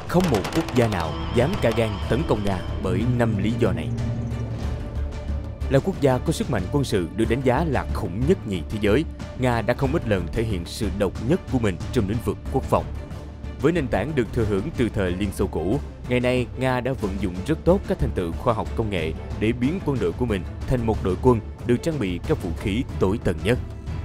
Không một quốc gia nào dám cả gan tấn công Nga bởi 5 lý do này. Là quốc gia có sức mạnh quân sự được đánh giá là khủng nhất nhì thế giới, Nga đã không ít lần thể hiện sự độc nhất của mình trong lĩnh vực quốc phòng. Với nền tảng được thừa hưởng từ thời Liên Xô cũ, ngày nay Nga đã vận dụng rất tốt các thành tựu khoa học công nghệ để biến quân đội của mình thành một đội quân được trang bị các vũ khí tối tân nhất.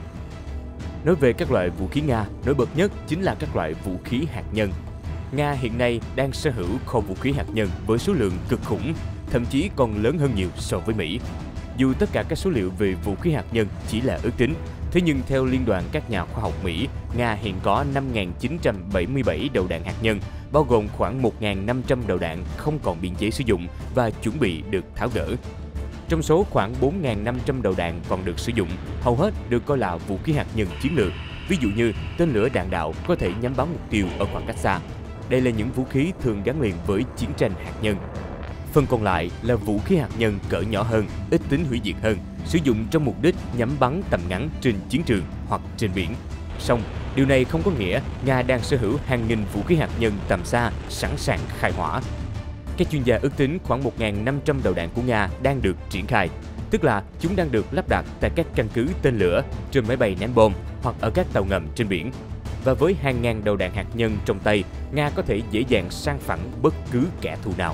Nói về các loại vũ khí Nga, nổi bật nhất chính là các loại vũ khí hạt nhân. Nga hiện nay đang sở hữu kho vũ khí hạt nhân với số lượng cực khủng, thậm chí còn lớn hơn nhiều so với Mỹ. Dù tất cả các số liệu về vũ khí hạt nhân chỉ là ước tính, thế nhưng theo Liên đoàn các nhà khoa học Mỹ, Nga hiện có 5.977 đầu đạn hạt nhân, bao gồm khoảng 1.500 đầu đạn không còn biên chế sử dụng và chuẩn bị được tháo gỡ. Trong số khoảng 4.500 đầu đạn còn được sử dụng, hầu hết được coi là vũ khí hạt nhân chiến lược, ví dụ như tên lửa đạn đạo có thể nhắm bắn mục tiêu ở khoảng cách xa. Đây là những vũ khí thường gắn liền với chiến tranh hạt nhân. Phần còn lại là vũ khí hạt nhân cỡ nhỏ hơn, ít tính hủy diệt hơn, sử dụng trong mục đích nhắm bắn tầm ngắn trên chiến trường hoặc trên biển. Song, điều này không có nghĩa Nga đang sở hữu hàng nghìn vũ khí hạt nhân tầm xa sẵn sàng khai hỏa. Các chuyên gia ước tính khoảng 1.500 đầu đạn của Nga đang được triển khai, tức là chúng đang được lắp đặt tại các căn cứ tên lửa, trên máy bay ném bom hoặc ở các tàu ngầm trên biển. Và với hàng ngàn đầu đạn hạt nhân trong tay, Nga có thể dễ dàng sang phẳng bất cứ kẻ thù nào.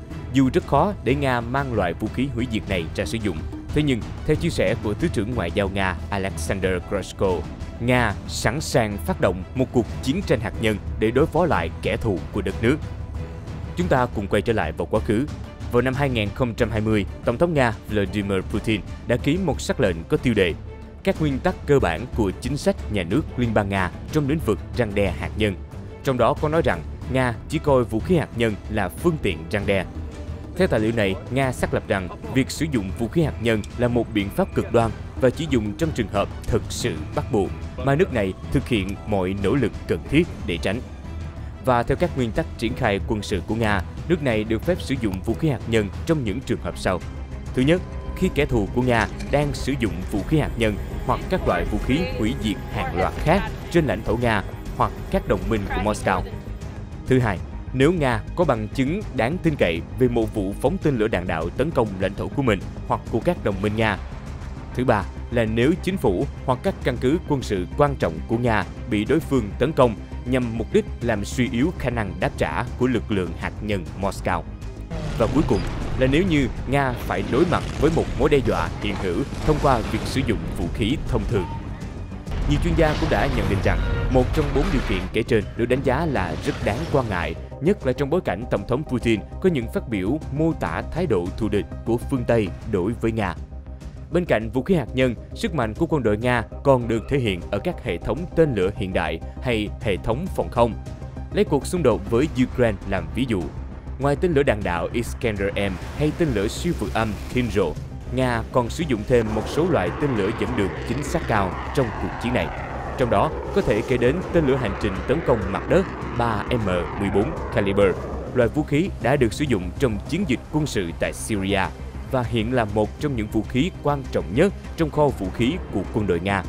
Dù rất khó để Nga mang loại vũ khí hủy diệt này ra sử dụng, thế nhưng theo chia sẻ của Thứ trưởng Ngoại giao Nga Alexander Grushko, Nga sẵn sàng phát động một cuộc chiến tranh hạt nhân để đối phó lại kẻ thù của đất nước. Chúng ta cùng quay trở lại vào quá khứ. Vào năm 2020, Tổng thống Nga Vladimir Putin đã ký một sắc lệnh có tiêu đề các nguyên tắc cơ bản của chính sách nhà nước Liên bang Nga trong lĩnh vực răn đe hạt nhân. Trong đó có nói rằng Nga chỉ coi vũ khí hạt nhân là phương tiện răn đe. Theo tài liệu này, Nga xác lập rằng việc sử dụng vũ khí hạt nhân là một biện pháp cực đoan và chỉ dùng trong trường hợp thực sự bắt buộc, mà nước này thực hiện mọi nỗ lực cần thiết để tránh. Và theo các nguyên tắc triển khai quân sự của Nga, nước này được phép sử dụng vũ khí hạt nhân trong những trường hợp sau. Thứ nhất, khi kẻ thù của Nga đang sử dụng vũ khí hạt nhân hoặc các loại vũ khí hủy diệt hàng loạt khác trên lãnh thổ Nga hoặc các đồng minh của Moscow. Thứ hai, nếu Nga có bằng chứng đáng tin cậy về một vụ phóng tên lửa đạn đạo tấn công lãnh thổ của mình hoặc của các đồng minh Nga. Thứ ba là nếu chính phủ hoặc các căn cứ quân sự quan trọng của Nga bị đối phương tấn công nhằm mục đích làm suy yếu khả năng đáp trả của lực lượng hạt nhân Moscow. Và cuối cùng là nếu như Nga phải đối mặt với một mối đe dọa hiện hữu thông qua việc sử dụng vũ khí thông thường. Nhiều chuyên gia cũng đã nhận định rằng một trong 4 điều kiện kể trên được đánh giá là rất đáng quan ngại, nhất là trong bối cảnh Tổng thống Putin có những phát biểu mô tả thái độ thù địch của phương Tây đối với Nga. Bên cạnh vũ khí hạt nhân, sức mạnh của quân đội Nga còn được thể hiện ở các hệ thống tên lửa hiện đại hay hệ thống phòng không. Lấy cuộc xung đột với Ukraine làm ví dụ. Ngoài tên lửa đạn đạo Iskander-M hay tên lửa siêu vượt âm Kinzhal, Nga còn sử dụng thêm một số loại tên lửa dẫn đường chính xác cao trong cuộc chiến này. Trong đó có thể kể đến tên lửa hành trình tấn công mặt đất 3M14 Caliber, loại vũ khí đã được sử dụng trong chiến dịch quân sự tại Syria và hiện là một trong những vũ khí quan trọng nhất trong kho vũ khí của quân đội Nga.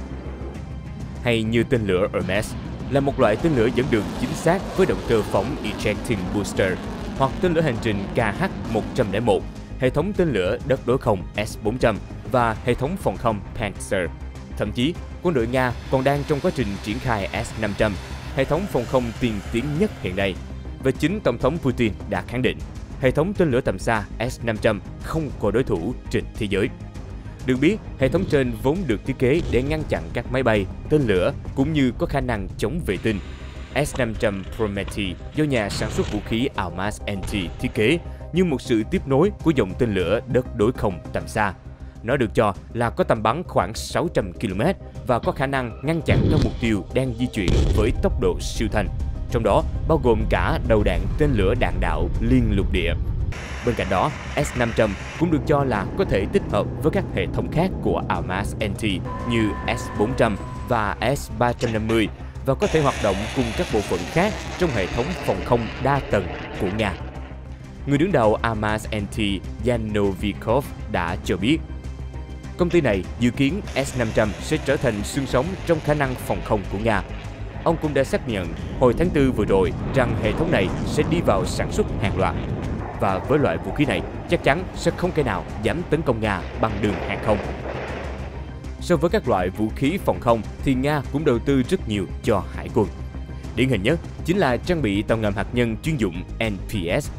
Hay như tên lửa Hermes, là một loại tên lửa dẫn đường chính xác với động cơ phóng Ejecting Booster, hoặc tên lửa hành trình KH-101, hệ thống tên lửa đất đối không S-400 và hệ thống phòng không Pantsir. Thậm chí, quân đội Nga còn đang trong quá trình triển khai S-500, hệ thống phòng không tiên tiến nhất hiện nay. Và chính Tổng thống Putin đã khẳng định, hệ thống tên lửa tầm xa S-500 không có đối thủ trên thế giới. Được biết, hệ thống trên vốn được thiết kế để ngăn chặn các máy bay, tên lửa cũng như có khả năng chống vệ tinh. S-500 Prometei do nhà sản xuất vũ khí Almaz-NT thiết kế như một sự tiếp nối của dòng tên lửa đất đối không tầm xa. Nó được cho là có tầm bắn khoảng 600 km và có khả năng ngăn chặn các mục tiêu đang di chuyển với tốc độ siêu thanh, trong đó bao gồm cả đầu đạn tên lửa đạn đạo liên lục địa. Bên cạnh đó, S-500 cũng được cho là có thể tích hợp với các hệ thống khác của Almaz-NT như S-400 và S-350 và có thể hoạt động cùng các bộ phận khác trong hệ thống phòng không đa tầng của Nga. Người đứng đầu Almaz-NT Yan Novikov đã cho biết, công ty này dự kiến S-500 sẽ trở thành xương sống trong khả năng phòng không của Nga. ông cũng đã xác nhận hồi tháng 4 vừa rồi rằng hệ thống này sẽ đi vào sản xuất hàng loạt. Và với loại vũ khí này, chắc chắn sẽ không kẻ nào dám tấn công Nga bằng đường hàng không. So với các loại vũ khí phòng không thì Nga cũng đầu tư rất nhiều cho hải quân. Điển hình nhất chính là trang bị tàu ngầm hạt nhân chuyên dụng NPS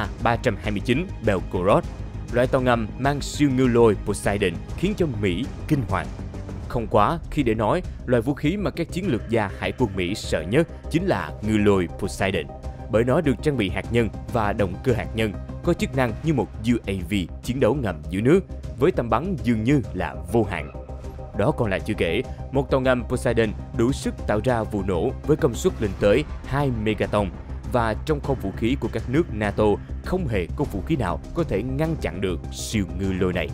K-329 Belgorod. Loại tàu ngầm mang siêu ngư lôi Poseidon khiến cho Mỹ kinh hoàng. Không quá khi để nói, loại vũ khí mà các chiến lược gia hải quân Mỹ sợ nhất chính là ngư lôi Poseidon, bởi nó được trang bị hạt nhân và động cơ hạt nhân, có chức năng như một UAV chiến đấu ngầm dưới nước, với tầm bắn dường như là vô hạn. Đó còn là chưa kể, một tàu ngầm Poseidon đủ sức tạo ra vụ nổ với công suất lên tới 2 megaton, và trong kho vũ khí của các nước NATO không hề có vũ khí nào có thể ngăn chặn được siêu ngư lôi này.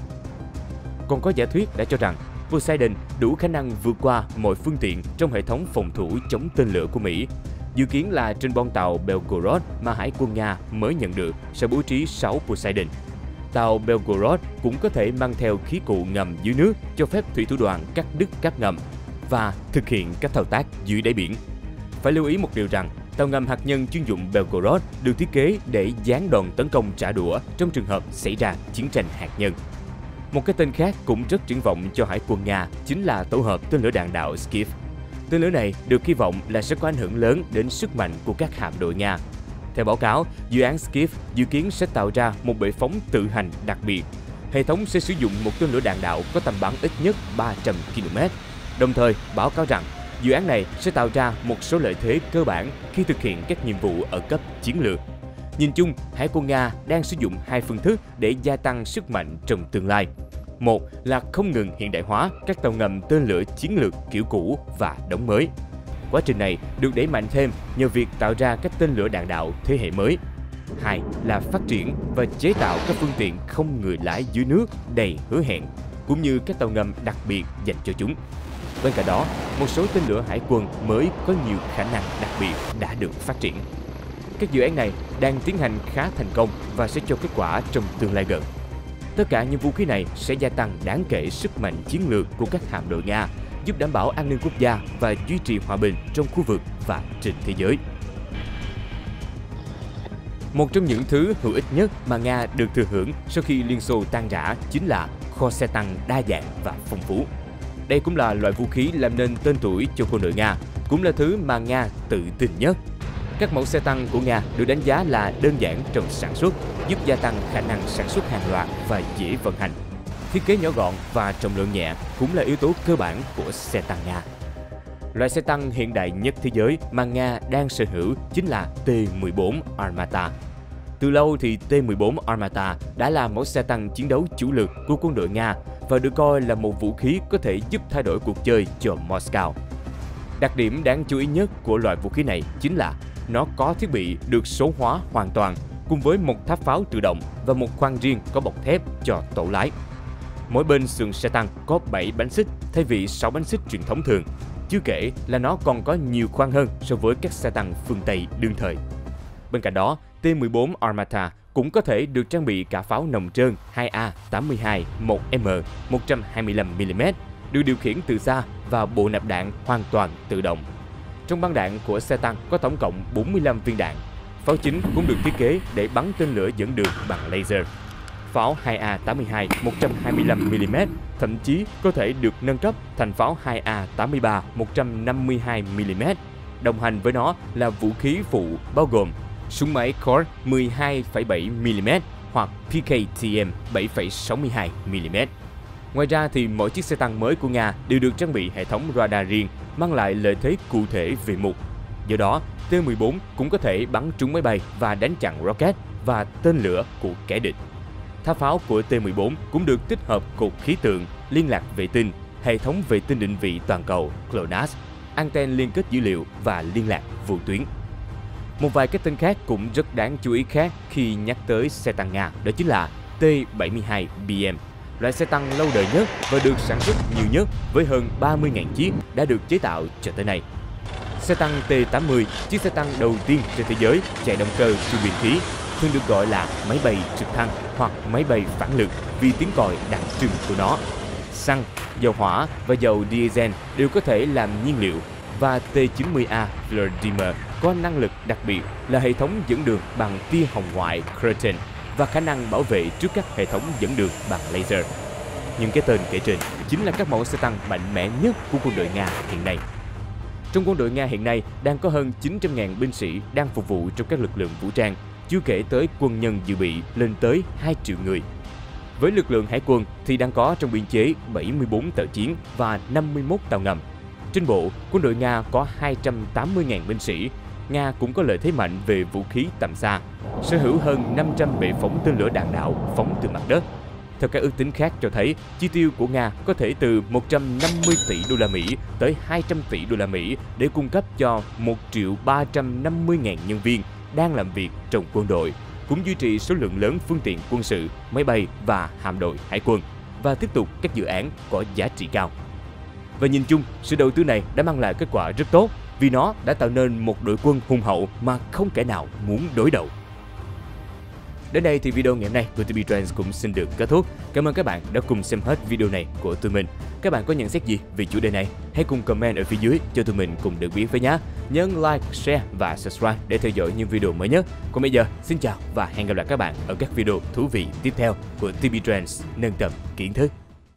Còn có giả thuyết đã cho rằng Poseidon đủ khả năng vượt qua mọi phương tiện trong hệ thống phòng thủ chống tên lửa của Mỹ. Dự kiến là trên bong tàu Belgorod mà Hải quân Nga mới nhận được sẽ bố trí 6 Poseidon. Tàu Belgorod cũng có thể mang theo khí cụ ngầm dưới nước, cho phép thủy thủ đoàn cắt đứt cáp ngầm và thực hiện các thao tác dưới đáy biển. Phải lưu ý một điều rằng, tàu ngầm hạt nhân chuyên dụng Belgorod được thiết kế để giáng đòn tấn công trả đũa trong trường hợp xảy ra chiến tranh hạt nhân. Một cái tên khác cũng rất triển vọng cho Hải quân Nga chính là tổ hợp tên lửa đạn đạo Skiff. Tên lửa này được kỳ vọng là sẽ có ảnh hưởng lớn đến sức mạnh của các hạm đội Nga. Theo báo cáo, dự án Skiff dự kiến sẽ tạo ra một bệ phóng tự hành đặc biệt. Hệ thống sẽ sử dụng một tên lửa đạn đạo có tầm bắn ít nhất 300 km. Đồng thời, báo cáo rằng dự án này sẽ tạo ra một số lợi thế cơ bản khi thực hiện các nhiệm vụ ở cấp chiến lược. Nhìn chung, Hải quân Nga đang sử dụng hai phương thức để gia tăng sức mạnh trong tương lai. Một là không ngừng hiện đại hóa các tàu ngầm tên lửa chiến lược kiểu cũ và đóng mới. Quá trình này được đẩy mạnh thêm nhờ việc tạo ra các tên lửa đạn đạo thế hệ mới. Hai là phát triển và chế tạo các phương tiện không người lái dưới nước đầy hứa hẹn, cũng như các tàu ngầm đặc biệt dành cho chúng. Bên cạnh đó, một số tên lửa hải quân mới có nhiều khả năng đặc biệt đã được phát triển. Các dự án này đang tiến hành khá thành công và sẽ cho kết quả trong tương lai gần. Tất cả những vũ khí này sẽ gia tăng đáng kể sức mạnh chiến lược của các hạm đội Nga, giúp đảm bảo an ninh quốc gia và duy trì hòa bình trong khu vực và trên thế giới. Một trong những thứ hữu ích nhất mà Nga được thừa hưởng sau khi Liên Xô tan rã chính là kho xe tăng đa dạng và phong phú. Đây cũng là loại vũ khí làm nên tên tuổi cho quân đội Nga, cũng là thứ mà Nga tự tin nhất. Các mẫu xe tăng của Nga được đánh giá là đơn giản trong sản xuất, giúp gia tăng khả năng sản xuất hàng loạt và dễ vận hành. Thiết kế nhỏ gọn và trọng lượng nhẹ cũng là yếu tố cơ bản của xe tăng Nga. Loại xe tăng hiện đại nhất thế giới mà Nga đang sở hữu chính là T-14 Armata. Từ lâu thì T-14 Armata đã là mẫu xe tăng chiến đấu chủ lực của quân đội Nga và được coi là một vũ khí có thể giúp thay đổi cuộc chơi cho Moscow. Đặc điểm đáng chú ý nhất của loại vũ khí này chính là nó có thiết bị được số hóa hoàn toàn, cùng với một tháp pháo tự động và một khoang riêng có bọc thép cho tổ lái. Mỗi bên sườn xe tăng có 7 bánh xích thay vì 6 bánh xích truyền thống thường. Chưa kể là nó còn có nhiều khoang hơn so với các xe tăng phương Tây đương thời. Bên cạnh đó, T-14 Armata cũng có thể được trang bị cả pháo nòng trơn 2A-82 1M 125mm, được điều khiển từ xa và bộ nạp đạn hoàn toàn tự động. Trong băng đạn của xe tăng có tổng cộng 45 viên đạn. Pháo chính cũng được thiết kế để bắn tên lửa dẫn đường bằng laser. Pháo 2A-82 125mm thậm chí có thể được nâng cấp thành pháo 2A-83 152mm. Đồng hành với nó là vũ khí phụ bao gồm súng máy Colt 12,7mm hoặc PKTM 7,62mm. Ngoài ra thì mỗi chiếc xe tăng mới của Nga đều được trang bị hệ thống radar riêng, mang lại lợi thế cụ thể về mục. Do đó, T-14 cũng có thể bắn trúng máy bay và đánh chặn rocket và tên lửa của kẻ địch. Tháp pháo của T-14 cũng được tích hợp cột khí tượng, liên lạc vệ tinh, hệ thống vệ tinh định vị toàn cầu GLONASS, anten liên kết dữ liệu và liên lạc vô tuyến. Một vài cái tên khác cũng rất đáng chú ý khác khi nhắc tới xe tăng Nga, đó chính là T-72BM, loại xe tăng lâu đời nhất và được sản xuất nhiều nhất với hơn 30.000 chiếc đã được chế tạo cho tới nay. Xe tăng T-80, chiếc xe tăng đầu tiên trên thế giới chạy động cơ trung bình khí, thường được gọi là máy bay trực thăng hoặc máy bay phản lực vì tiếng còi đặc trưng của nó. Xăng, dầu hỏa và dầu diesel đều có thể làm nhiên liệu. và T-90A Vladimir có năng lực đặc biệt là hệ thống dẫn đường bằng tia hồng ngoại Curtain và khả năng bảo vệ trước các hệ thống dẫn đường bằng laser. Nhưng cái tên kể trên chính là các mẫu xe tăng mạnh mẽ nhất của quân đội Nga hiện nay. Trong quân đội Nga hiện nay đang có hơn 900.000 binh sĩ đang phục vụ trong các lực lượng vũ trang, chưa kể tới quân nhân dự bị lên tới 2 triệu người. Với lực lượng hải quân thì đang có trong biên chế 74 tàu chiến và 51 tàu ngầm. Trên bộ, quân đội Nga có 280.000 binh sĩ. Nga cũng có lợi thế mạnh về vũ khí tầm xa, sở hữu hơn 500 bệ phóng tên lửa đạn đạo phóng từ mặt đất. Theo các ước tính khác cho thấy, chi tiêu của Nga có thể từ 150 tỷ đô la Mỹ tới 200 tỷ đô la Mỹ để cung cấp cho 1.350.000 nhân viên đang làm việc trong quân đội, cũng duy trì số lượng lớn phương tiện quân sự, máy bay và hạm đội hải quân và tiếp tục các dự án có giá trị cao. Và nhìn chung, sự đầu tư này đã mang lại kết quả rất tốt vì nó đã tạo nên một đội quân hùng hậu mà không kẻ nào muốn đối đầu. Đến đây thì video ngày hôm nay của TB Trends cũng xin được kết thúc. Cảm ơn các bạn đã cùng xem hết video này của tụi mình. Các bạn có nhận xét gì về chủ đề này? Hãy cùng comment ở phía dưới cho tụi mình cùng được biết với nhé. Nhấn like, share và subscribe để theo dõi những video mới nhất. Còn bây giờ, xin chào và hẹn gặp lại các bạn ở các video thú vị tiếp theo của TB Trends nâng tầm kiến thức.